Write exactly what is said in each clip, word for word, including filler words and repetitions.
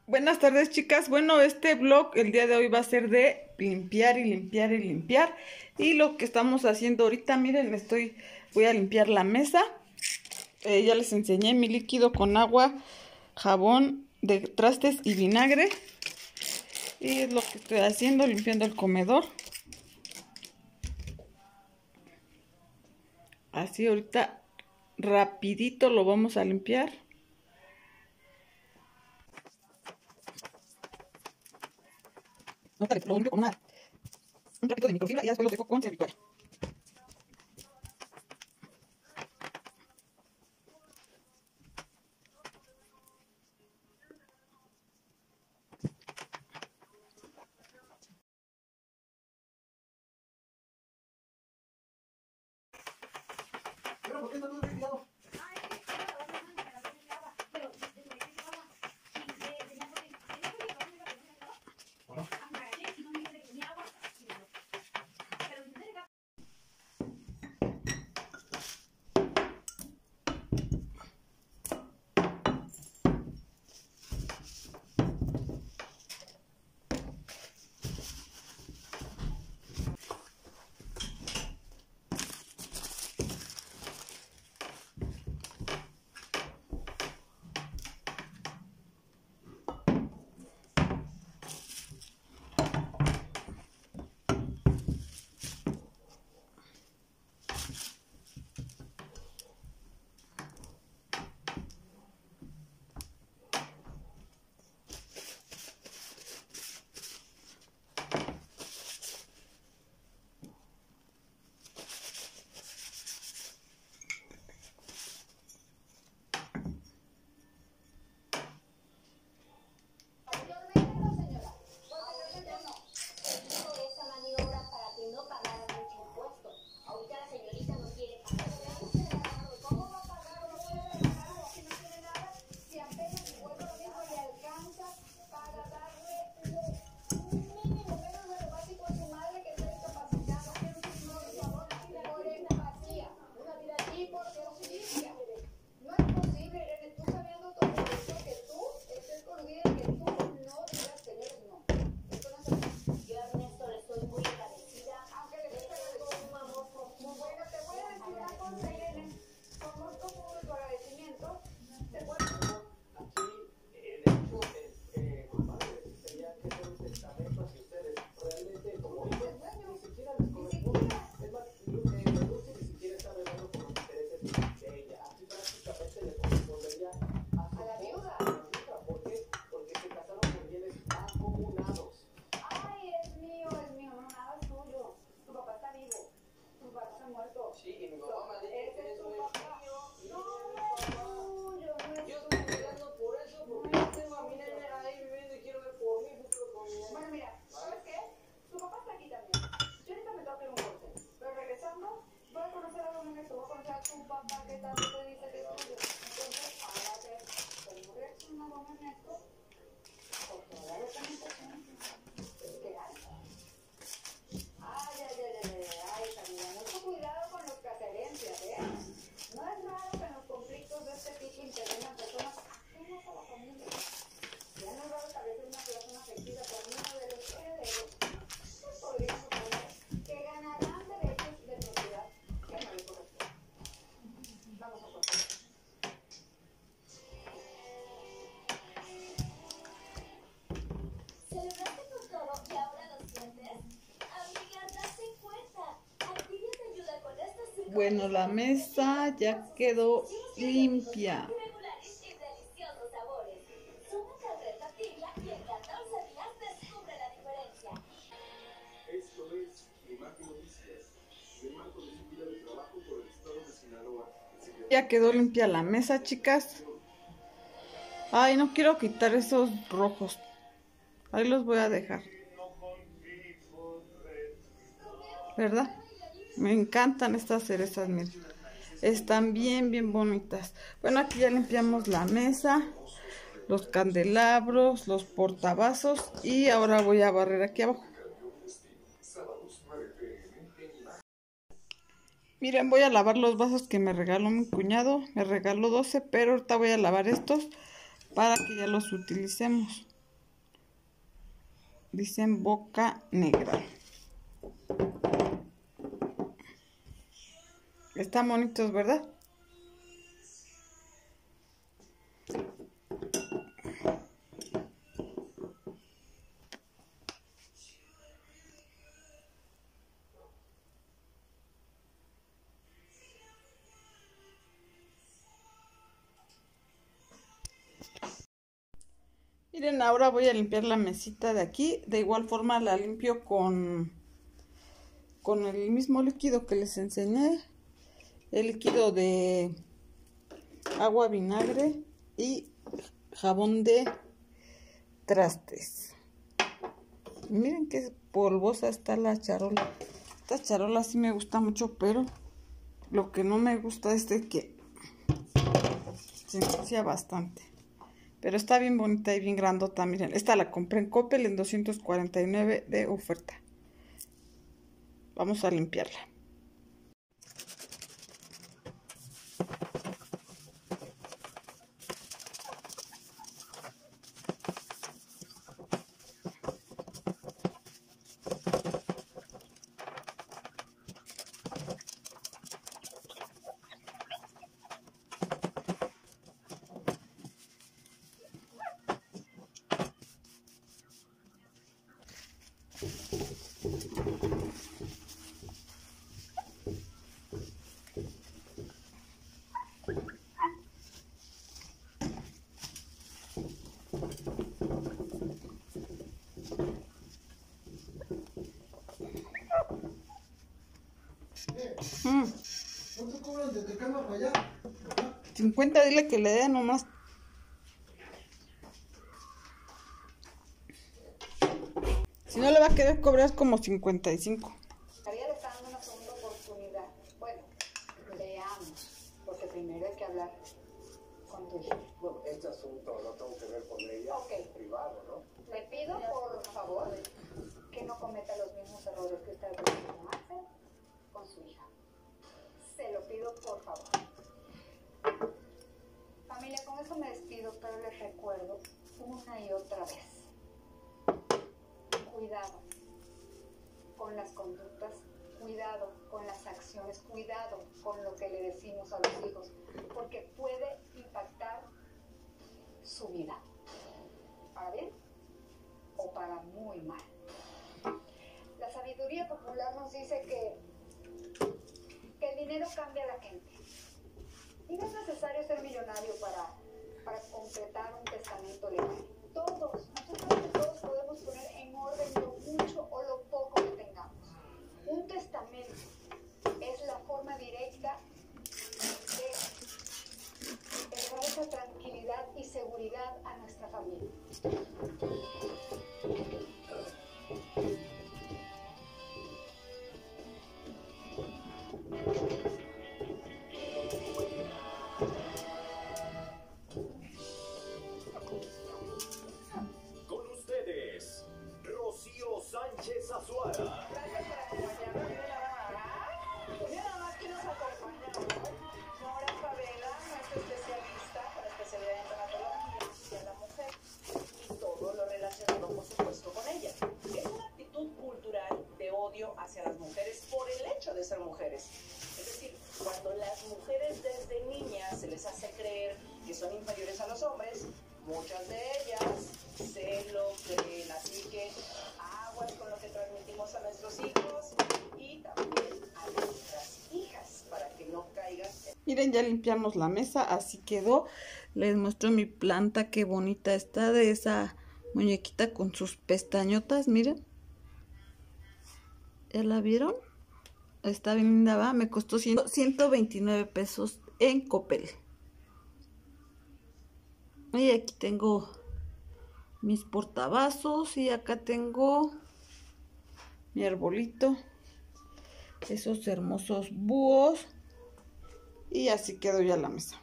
Buenas tardes, chicas. Bueno, este vlog el día de hoy va a ser de limpiar y limpiar y limpiar. Y lo que estamos haciendo ahorita, miren, estoy, voy a limpiar la mesa. Eh, ya les enseñé mi líquido con agua, jabón de trastes y vinagre. Y es lo que estoy haciendo, limpiando el comedor. Así ahorita rapidito lo vamos a limpiar. No te lo limpio con nada. Un ratito de microfibra y ya después lo dejo con servitoria. ¿Pero por qué está todo retirado? Bueno, la mesa ya quedó limpia. Ya quedó limpia la mesa, chicas. Ay, no quiero quitar esos rojos. Ahí los voy a dejar. ¿Verdad? Me encantan estas cerezas, miren. Están bien, bien bonitas. Bueno, aquí ya limpiamos la mesa, los candelabros, los portavasos. Y ahora voy a barrer aquí abajo. Miren, voy a lavar los vasos que me regaló mi cuñado. Me regaló doce, pero ahorita voy a lavar estos para que ya los utilicemos. Dicen Boca Negra. Están bonitos, ¿verdad? Miren, ahora voy a limpiar la mesita de aquí. De igual forma la limpio con, con el mismo líquido que les enseñé. El líquido de agua, vinagre y jabón de trastes. Miren qué polvosa está la charola. Esta charola sí me gusta mucho, pero lo que no me gusta es de que se ensucia bastante. Pero está bien bonita y bien grandota. Miren, esta la compré en Coppel en doscientos cuarenta y nueve de oferta. Vamos a limpiarla. Mm. ¿Cuánto cobran desde Cama para allá? cincuenta, dile que le dé nomás. Si no le va a querer cobrar como cincuenta y cinco. María le está dando una segunda oportunidad. Bueno, veamos, porque primero hay que hablar con tu hija. Bueno, este asunto lo tengo que ver con ella. Ok. Privado, ¿no? Le pido, por favor, que no cometa los mismos errores que usted cometió con Axel, con su hija. Se lo pido, por favor. Familia, con eso me despido, pero les recuerdo una y otra vez. Cuidado con las conductas, cuidado con las acciones, cuidado con lo que le decimos a los hijos, porque puede impactar su vida, para bien o para muy mal. La sabiduría popular nos dice que, que el dinero cambia a la gente. Y no es necesario ser millonario para, para completar un testamento legal. Todos, absolutamente todos podemos poner en orden lo mucho o lo poco que tengamos. Un testamento es la forma directa de dar esa tranquilidad y seguridad a nuestra familia. Con ustedes, Rocío Sánchez Azuara. Gracias por acompañarnos. Mira nada más que nos acompaña hoy. Nora Favela, nuestra especialista con especialidad en tanatología de la mujer y todo lo relacionado, por supuesto, con ella. Es una actitud cultural de odio hacia las mujeres por el hecho de ser mujeres. Es decir, cuando las mujeres desde niñas se les hace creer que son inferiores a los hombres, muchas de ellas se lo creen. Así que aguas con lo que transmitimos a nuestros hijos y también a nuestras hijas para que no caigan en... Miren, ya limpiamos la mesa, así quedó. Les muestro mi planta, qué bonita está, de esa muñequita con sus pestañotas, miren. ¿Ya la vieron? Está bien linda, ¿va? Me costó ciento veintinueve pesos en Coppel. Y aquí tengo mis portavasos y acá tengo mi arbolito, esos hermosos búhos, y así quedó ya la mesa.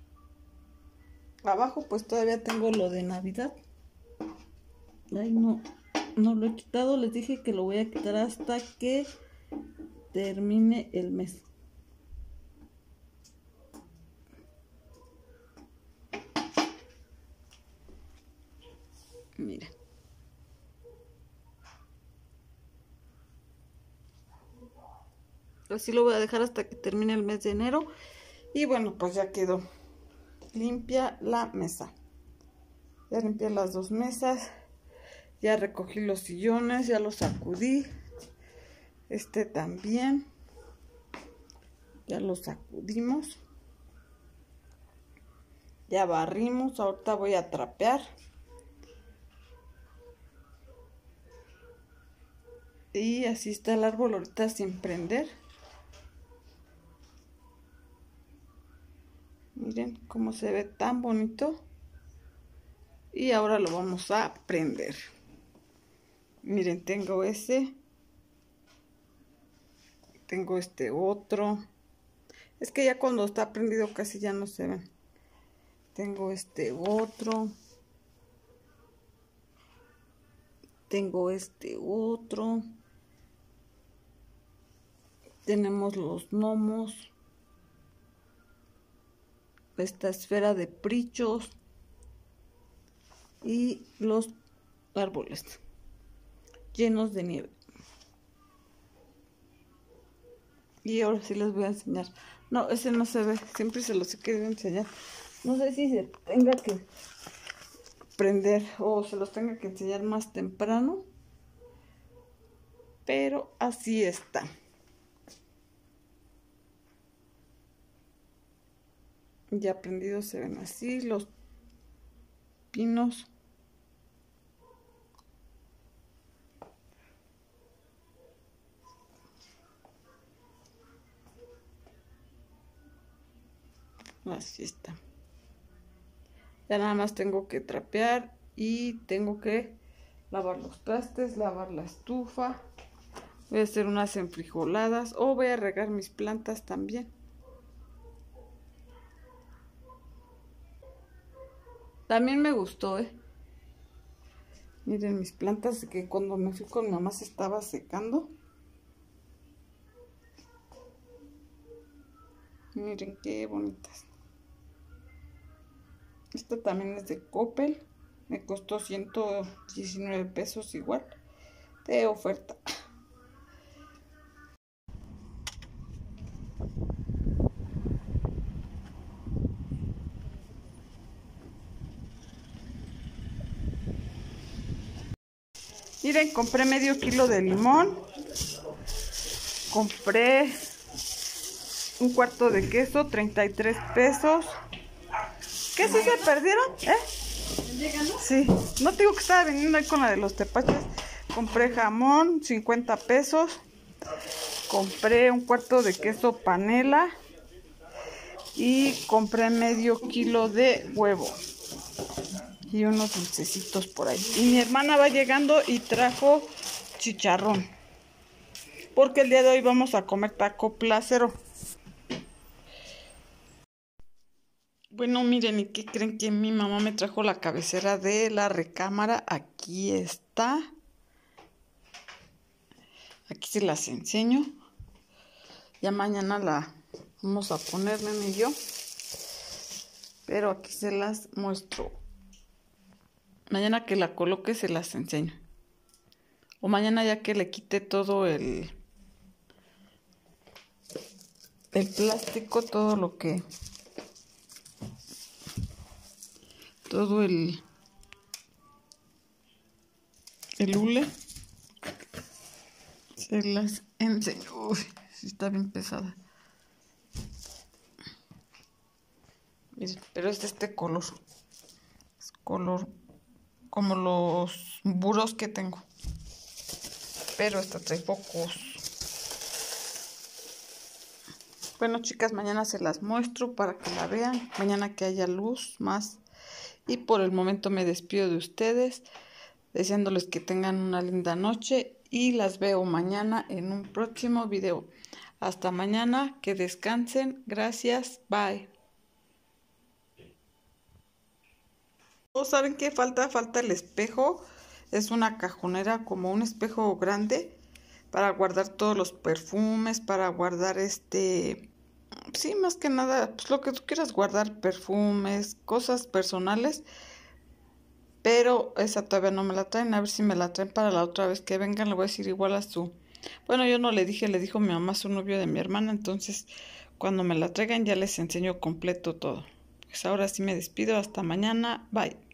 Abajo pues todavía tengo lo de Navidad. Ay, no, no lo he quitado, les dije que lo voy a quitar hasta que termine el mes. Miren. Así lo voy a dejar hasta que termine el mes de enero. Y bueno, pues ya quedó limpia la mesa. Ya limpié las dos mesas. Ya recogí los sillones, ya los sacudí. Este también. Ya los sacudimos. Ya barrimos. Ahorita voy a trapear. Y así está el árbol ahorita sin prender. Miren cómo se ve tan bonito. Y ahora lo vamos a prender. Miren, tengo ese. Tengo este otro. Es que ya cuando está prendido casi ya no se ven. Tengo este otro. Tengo este otro. Tenemos los gnomos. Esta esfera de prichos. Y los árboles llenos de nieve. Y ahora sí les voy a enseñar. No, ese no se ve. Siempre se los he querido enseñar. No sé si se tenga que prender o se los tenga que enseñar más temprano. Pero así está. Ya prendidos se ven así los pinos. Así está. Ya nada más tengo que trapear y tengo que lavar los trastes, lavar la estufa. Voy a hacer unas enfrijoladas o voy a regar mis plantas también. También me gustó, ¿eh? Miren mis plantas que cuando me fui con mi mamá se estaba secando. Miren qué bonitas. Esta también es de Coppel. Me costó ciento diecinueve pesos igual. De oferta. Miren, compré medio kilo de limón. Compré un cuarto de queso, treinta y tres pesos. ¿Qué sí se perdieron? ¿Eh? Sí, no te digo que estaba viniendo ahí con la de los tepaches. Compré jamón, cincuenta pesos. Compré un cuarto de queso panela. Y compré medio kilo de huevo. Y unos dulcecitos por ahí. Y mi hermana va llegando y trajo chicharrón. Porque el día de hoy vamos a comer taco placero. Bueno, miren, ¿y qué creen? Que mi mamá me trajo la cabecera de la recámara? Aquí está. Aquí se las enseño. Ya mañana la vamos a poner, nene y yo. Pero aquí se las muestro. Mañana que la coloque se las enseño. O mañana ya que le quite todo el... el plástico, todo lo que... todo el el hule se las enseño. Uy, sí está bien pesada. Miren, pero es de este color. Es color como los burros que tengo. Pero esta trae pocos. Bueno, chicas, mañana se las muestro para que la vean. Mañana que haya luz más. Y por el momento me despido de ustedes, deseándoles que tengan una linda noche y las veo mañana en un próximo video. Hasta mañana, que descansen, gracias, bye. ¿O saben qué falta? Falta el espejo. Es una cajonera como un espejo grande para guardar todos los perfumes, para guardar este... sí, más que nada, pues lo que tú quieras guardar, perfumes, cosas personales. Pero esa todavía no me la traen. A ver si me la traen para la otra vez que vengan. Le voy a decir igual a su Bueno, yo no le dije, le dijo mi mamá, su novio de mi hermana, entonces cuando me la traigan ya les enseño completo todo. Pues ahora sí me despido, hasta mañana, bye.